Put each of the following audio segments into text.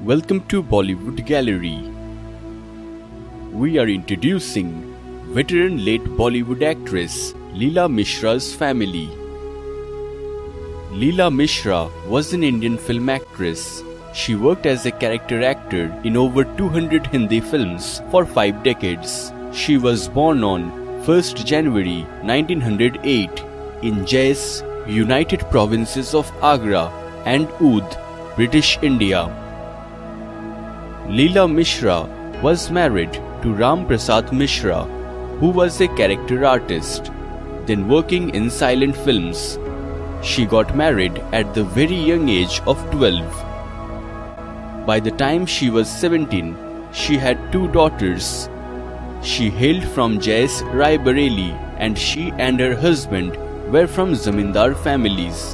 Welcome to Bollywood Gallery. We are introducing veteran late Bollywood actress Leela Mishra's family. Leela Mishra was an Indian film actress. She worked as a character actor in over 200 Hindi films for 5 decades. She was born on 1st January 1908 in Jais, United Provinces of Agra and Oudh, British India. Leela Mishra was married to Ram Prasad Mishra, who was a character artist, then working in silent films. She got married at the very young age of 12. By the time she was 17, she had 2 daughters. She hailed from Jais Rai Bareli, and she and her husband were from zamindar families.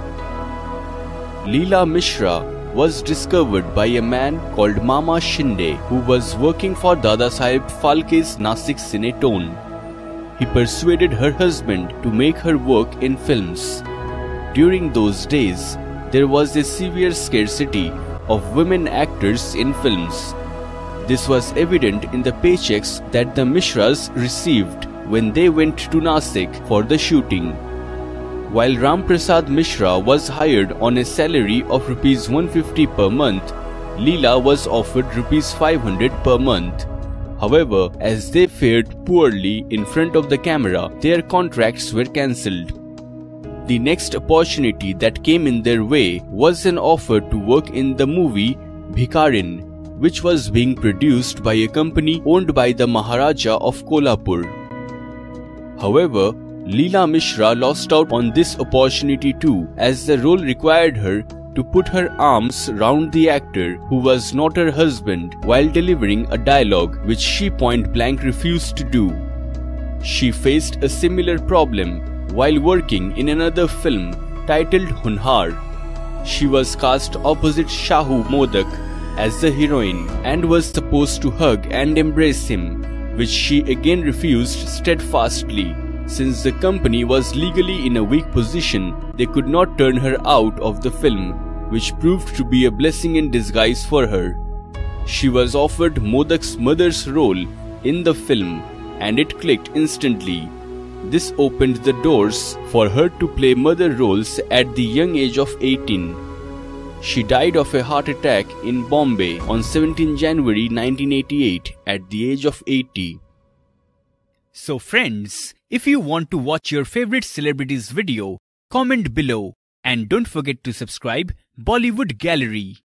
Leela Mishra was discovered by a man called Mama Shinde, who was working for Dada Saheb Phalke's Nasik Cinetone. He persuaded her husband to make her work in films. During those days, there was a severe scarcity of women actors in films. This was evident in the paychecks that the Mishras received when they went to Nasik for the shooting. While Ram Prasad Mishra was hired on a salary of Rs 150 per month, Leela was offered Rs 500 per month. However, as they fared poorly in front of the camera, their contracts were cancelled. The next opportunity that came in their way was an offer to work in the movie Bhikarin, which was being produced by a company owned by the Maharaja of Kolhapur. However, Leela Mishra lost out on this opportunity too, as the role required her to put her arms round the actor who was not her husband while delivering a dialogue which she point blank refused to do. She faced a similar problem while working in another film titled Hunhar. She was cast opposite Shahu Modak as the heroine and was supposed to hug and embrace him, which she again refused steadfastly. Since the company was legally in a weak position, they could not turn her out of the film, which proved to be a blessing in disguise for her. She was offered Modak's mother's role in the film, and it clicked instantly. This opened the doors for her to play mother roles at the young age of 18. She died of a heart attack in Bombay on 17 January 1988 at the age of 80. So friends, if you want to watch your favorite celebrities video, comment below and don't forget to subscribe Bollywood Gallery.